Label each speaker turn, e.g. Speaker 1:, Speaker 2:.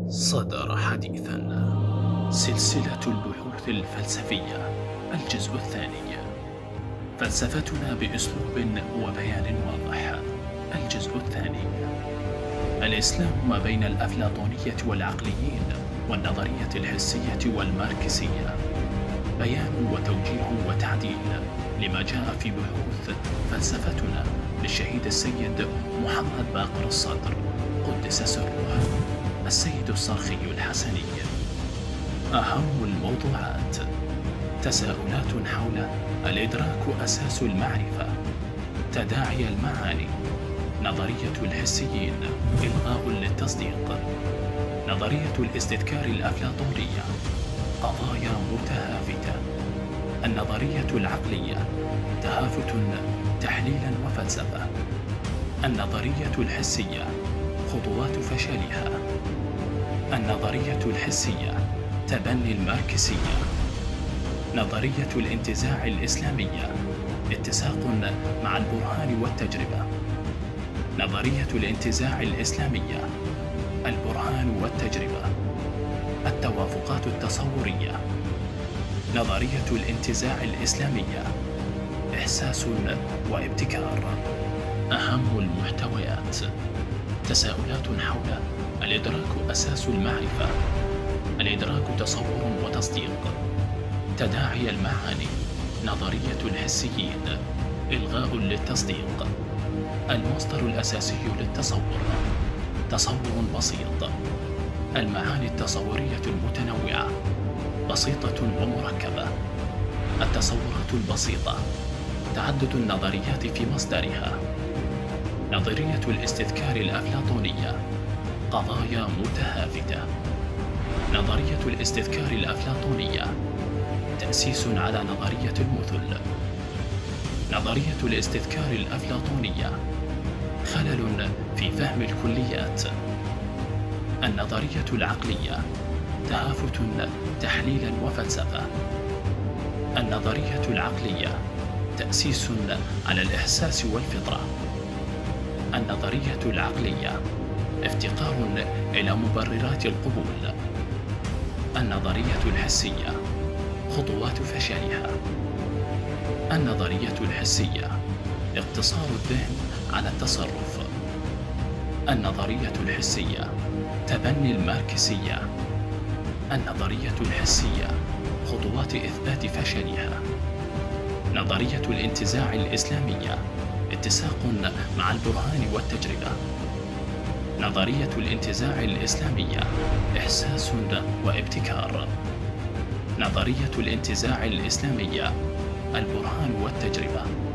Speaker 1: صدر حديثا سلسلة البحوث الفلسفية الجزء الثاني، فلسفتنا بأسلوب وبيان واضح. الجزء الثاني، الإسلام ما بين الأفلاطونية والعقليين والنظرية الحسية والماركسية، بيان وتوجيه وتعديل لما جاء في بحوث فلسفتنا للشهيد السيد محمد باقر الصدر قدس سره، السيد الصرخي الحسني. أهم الموضوعات: تساؤلات حول الإدراك أساس المعرفة، تداعي المعاني، نظرية الحسيين، إلغاء للتصديق، نظرية الاستذكار الأفلاطونية، قضايا متهافتة، النظرية العقلية، تهافت تحليلا وفلسفة، النظرية الحسية، خطوات فشلها، النظرية الحسية، تبني الماركسية، نظرية الانتزاع الإسلامية، اتساق مع البرهان والتجربة، نظرية الانتزاع الإسلامية، البرهان والتجربة، التوافقات التصورية، نظرية الانتزاع الإسلامية، إحساس وابتكار. أهم المحتويات: تساؤلات حول الإدراك أساس المعرفة، الإدراك تصور وتصديق، تداعي المعاني، نظرية الحسيين، إلغاء للتصديق، المصدر الأساسي للتصور، تصور بسيط، المعاني التصورية المتنوعة، بسيطة ومركبة، التصورات البسيطة، تعدد النظريات في مصدرها، نظرية الاستذكار الأفلاطونية، قضايا متهافتة، نظرية الاستذكار الأفلاطونية، تأسيس على نظرية المثل، نظرية الاستذكار الأفلاطونية، خلل في فهم الكليات، النظرية العقلية، تهافت تحليلا وفلسفة، النظرية العقلية، تأسيس على الإحساس والفطرة، النظرية العقلية، افتقار إلى مبررات القبول، النظرية الحسية، خطوات فشلها، النظرية الحسية، اقتصار الذهن على التصرف، النظرية الحسية، تبني الماركسية، النظرية الحسية، خطوات إثبات فشلها، نظرية الانتزاع الإسلامية، اتساق مع البرهان والتجربة، نظرية الانتزاع الإسلامية، إحساس وابتكار، نظرية الانتزاع الإسلامية، البرهان والتجربة.